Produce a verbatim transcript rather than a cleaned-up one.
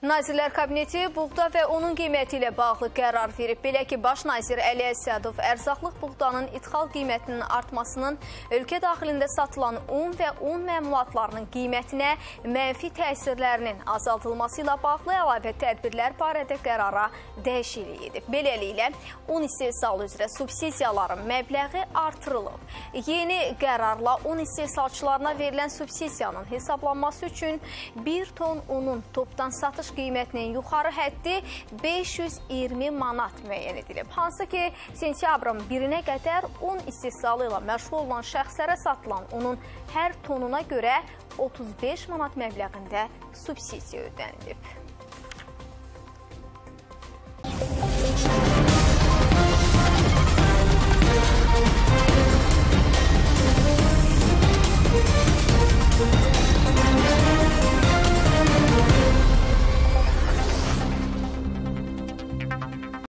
Nazirlər Kabineti buğda və onun qiyməti ilə bağlı qərar verib. Belə ki, Baş nazir Əli Əsədov ərzaqlıq buğdanın ixal qiymətinin artmasının ölkə daxilində satılan un və un məmulatlarının qiymətinə mənfi təsirlərinin azaldılması ilə bağlı əlavə tədbirlər barədə qərara dəyişiklik edib. Beləliklə, un istehsalı üzrə subsidiyaların məbləği artırılıb. Yeni qərarla un istehsalçılarına verilən subsidiyanın hesablanması üçün bir ton unun topdan satış qiymətinin yuxarı həddi beş yüz iyirmi manat müəyyən edilib. Hansı ki, sentyabrın birinə qədər un istehsalı ilə məşğul olan şəxslərə satılan unun hər tonuna görə otuz beş manat məbləğində subsidiya ödənilib.